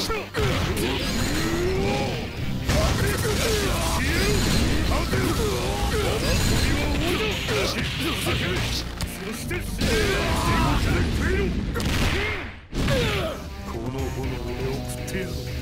この炎で送ってやろう。